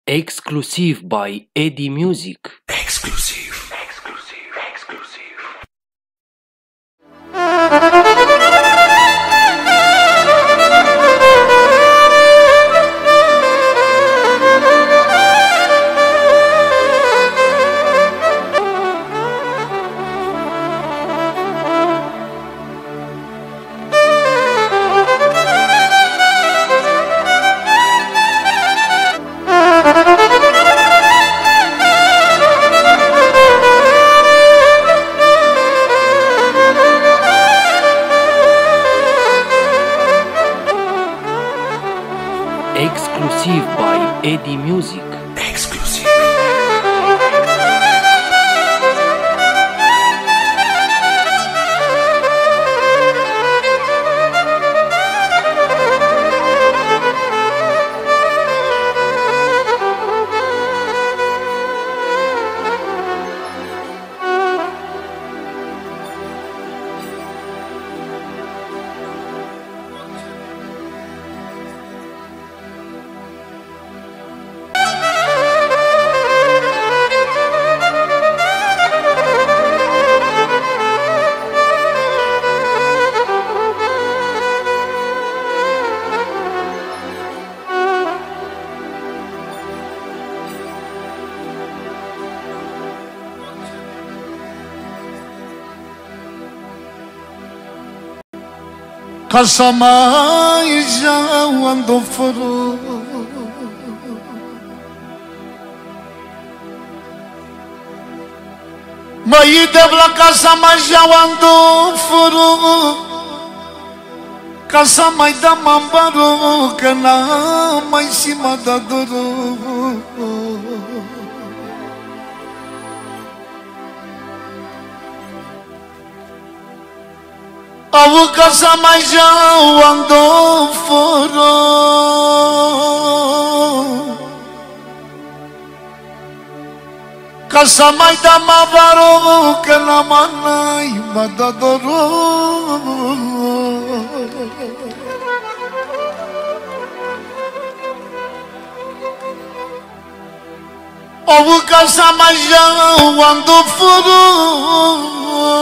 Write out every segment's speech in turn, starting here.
Exclusive by Eddie Music. Exclusive. Exclusive by Eddie Music. Exclusive. Casa mais já ando foro, mai de la casa mais já ando foro, casa mai da mambaro que na mais cima da doro. A casa mais já andou fora, casa mais da mavaro que na manai madadoro. A casa mais já andou fora,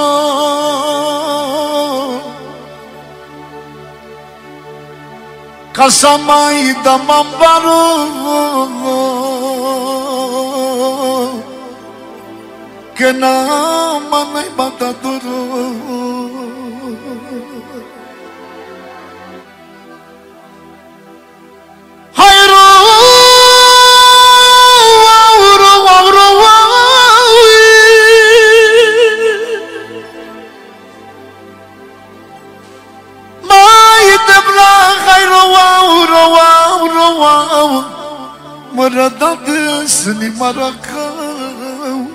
casa mai da mambaro que na manai matadoro. Maradat seni marakau,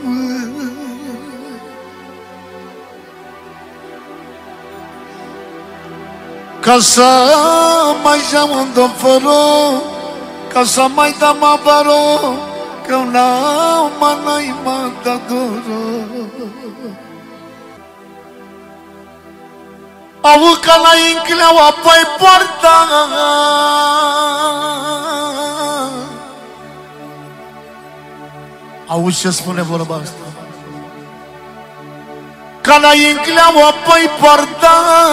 casa mais já andou fora, casa mais da mavaro que eu não manai matadoro. A boca na incleu a pai porta, auzi ce spune vorba asta. Ca la incleau apoi porta,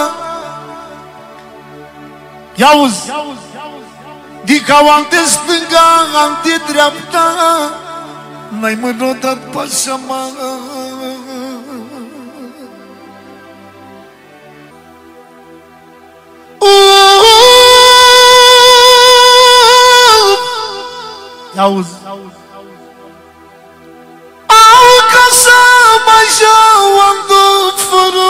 i-auzi, dica-o ante stânga, ante dreapta, n-ai mărodat pașa mea. I-auzi, casa mai já ando fora,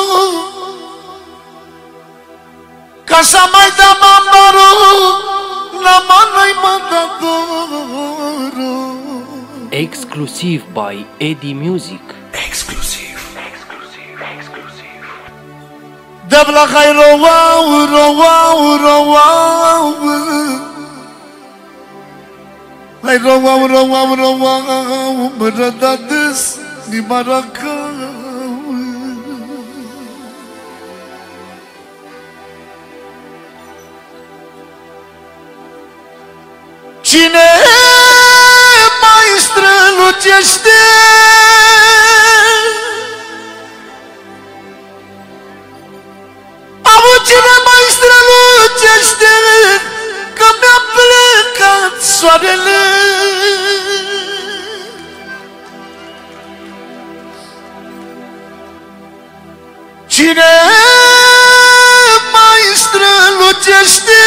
casa mai da mambaro na manai matadoro. Exclusive by Eddie Music. Exclusive. De la hai roau, roau, roau, hai roau, roau, roau, mărădades ni maracau. Cine lucește. Am cine mai strălucește, că mi-a plecat soarele. Cine mai strălucește,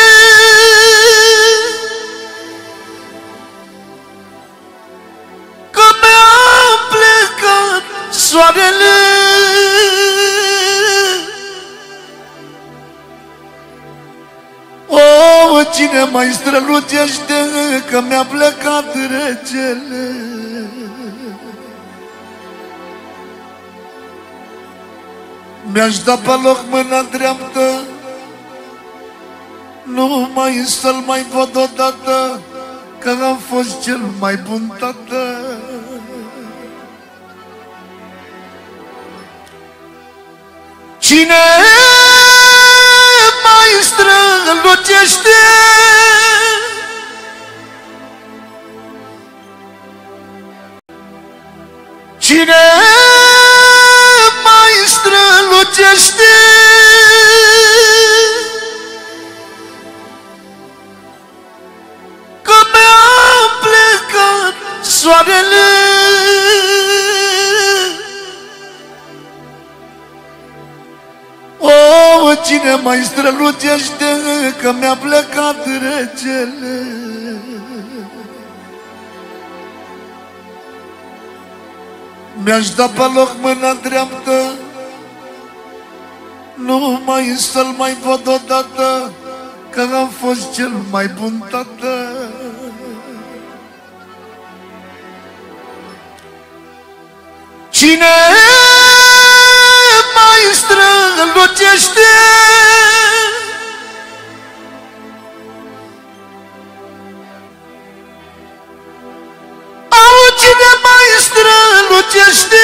că mi-a plecat soarele. O, cine mai strălucește, că mi-a plecat regele. Mi-aș da pe loc mâna dreaptă, numai să-l mai văd odată, că am fost cel mai bun tată. Cine mai strălucește, cine mai strălucește, că mi-a plecat soarele. O, cine mai strălucește, că mi-a plecat regele. Mi-aș da pe loc mâna dreaptă, numai să-l mai văd odată, că am fost cel mai bun tată. Cine mai strălucește, au, cine mai strălucește,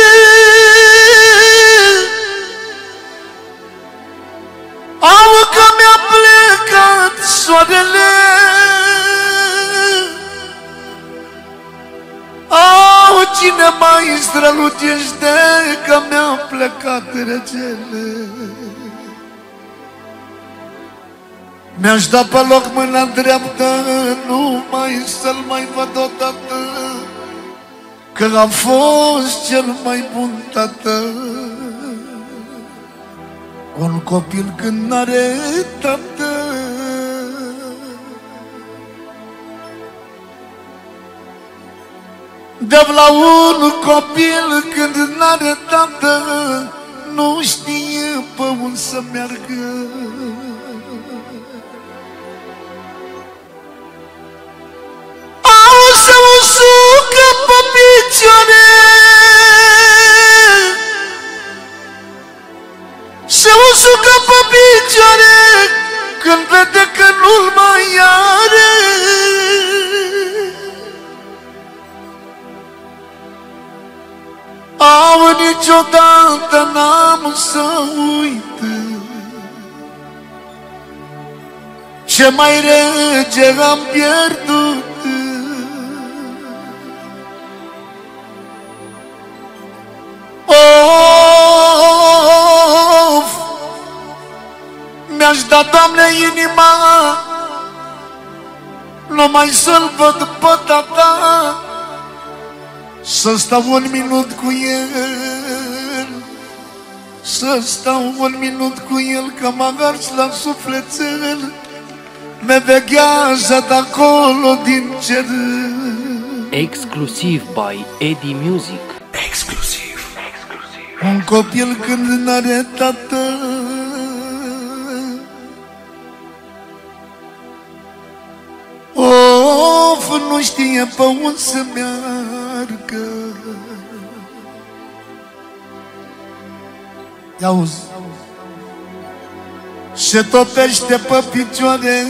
au, că mi-a plecat soarele. Au, cine mai strălucește, că mi-a plecat regele. Mi-aș da pe loc mâna dreaptă, numai să-l mai văd odată, că am fost cel mai bun tată. Un copil când n-are tată, de la un copil când n-are tată, nu știe pe unde să meargă. Au, se usucă pe picioare, se usucă pe picioare, când vede că nu-l mai are. Au, niciodată n-am să uit ce mai rege am pierdut. Of, mi-aș da, Doamne, inima, numai să-l văd pe tata, să stau un minut cu el, să stau un minut cu el, că m-a ars la sufletel, me veghează de-acolo din cer. Exclusiv by Eddie Music. Exclusiv. Un copil când n-are tată, of, nu știe pe unde să meargă. Ia-uzi, se topește pe picioare,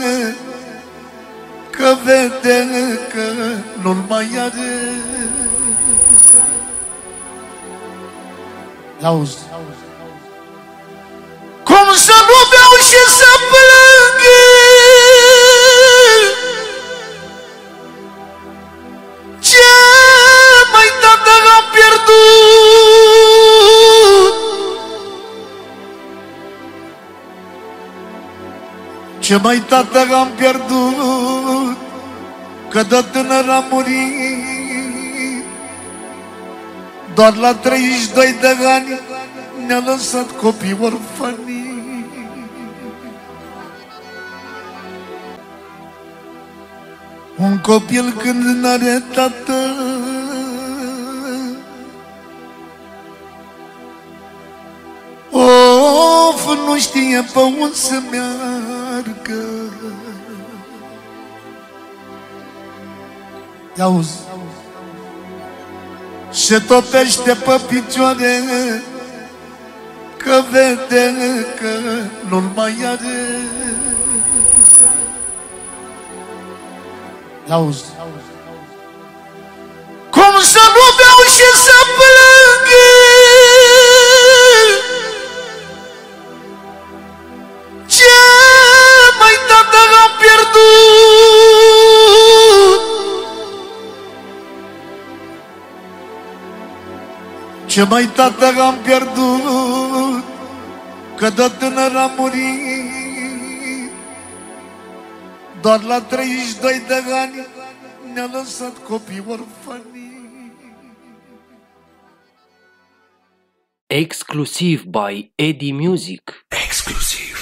că vede că nu-l mai are. Auzi, cum să nu beau și să plâng, ce Ce mai tată am pierdut, că de tânăr am murit. Doar la 32 de ani ne-a lăsat copii orfani. Un copil când n-are tată, of, nu știe pe unde să meargă. Auzi, se topește pe picioare, că vede că nu-l mai are. Auzi, cum să nu beau și să plângă, ce mai tată am pierdut, ce mai tată am pierdut, că de tânăr am murit. Doar la 32 de ani ne-a lăsat copii orfani. Exclusiv by Eddie Music. Exclusiv.